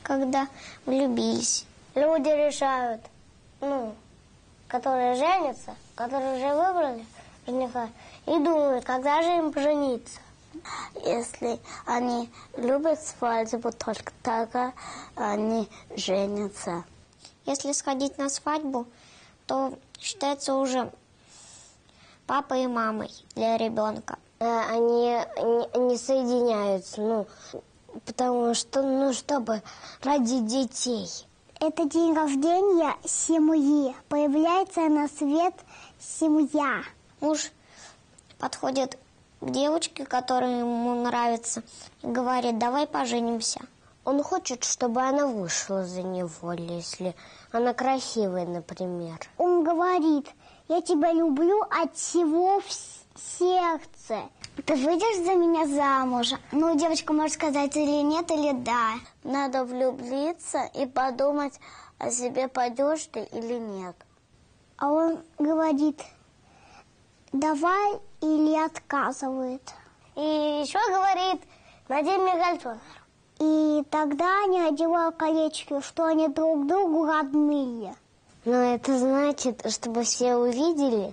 когда влюбились. Люди решают, которые женятся, которые уже выбрали жениха, и думают, когда же им пожениться. Если они любят свадьбу, только тогда они женятся. Если сходить на свадьбу, то считается уже папой и мамой для ребенка. Они не соединяются, потому что, чтобы родить детей. Это день рождения семьи. Появляется на свет семья. Муж подходит к девочке, которая ему нравится, и говорит: давай поженимся. Он хочет, чтобы она вышла за него, если она красивая, например. Он говорит: я тебя люблю от всего сердца. Ты выйдешь за меня замуж? Девочка может сказать или нет, или да. Надо влюбиться и подумать о себе, пойдешь ты или нет. А он говорит: давай, или отказывает. И еще говорит: надень мне кольцо. И тогда они одевают колечки, что они друг другу родные. Но это значит, чтобы все увидели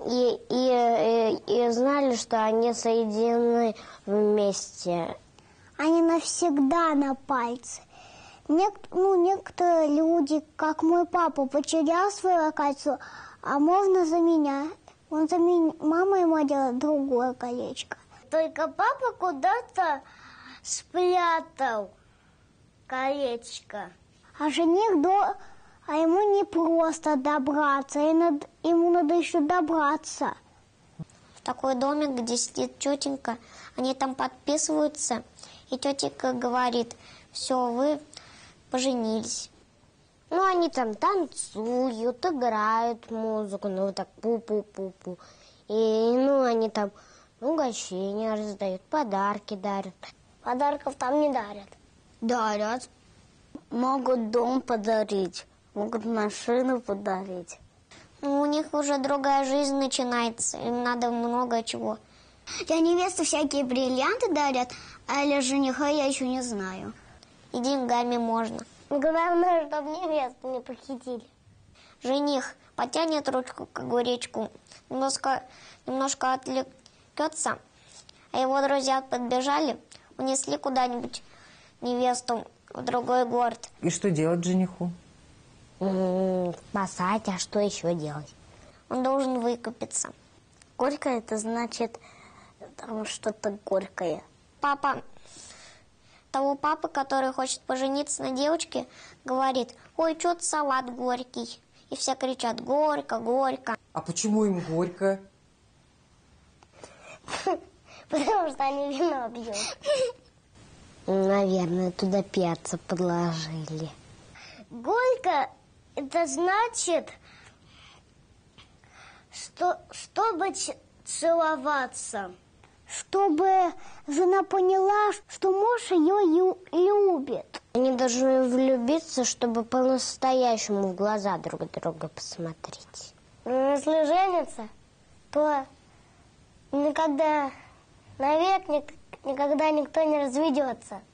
и знали, что они соединены вместе. Они навсегда на пальце. Некоторые люди, как мой папа, потерял свое кольцо, а можно заменять. Мама ему делает другое колечко. Только папа куда-то спрятал колечко. А ему не просто добраться, ему надо еще добраться. В такой домик, где сидит тетенька, они там подписываются, и тетенька говорит: все, вы поженились. Они там танцуют, играют музыку, так пу-пу-пу-пу. И, они там угощения раздают, подарки дарят. Подарков там не дарят. Дарят. Могут дом подарить, могут машину подарить. У них уже другая жизнь начинается, им надо много чего. Для невесты всякие бриллианты дарят, а для жениха я еще не знаю. И деньгами можно. Главное, чтобы невесту не похитили. Жених потянет ручку к огуречку, немножко отвлекется, а его друзья подбежали, унесли куда-нибудь невесту в другой город. И что делать жениху? Спасать, а что еще делать? Он должен выкупиться. Горькое — это значит там что-то горькое. Того папы, который хочет пожениться на девочке, говорит: ой, что-то салат горький. И все кричат: горько, горько. А почему им горько? Потому что они вино пьют. Наверное, туда перца подложили. Горько — это значит, чтобы целоваться. Чтобы жена поняла, что муж ее любит. Они должны влюбиться, чтобы по-настоящему в глаза друг друга посмотреть. Если женятся, то навек никогда никто не разведется.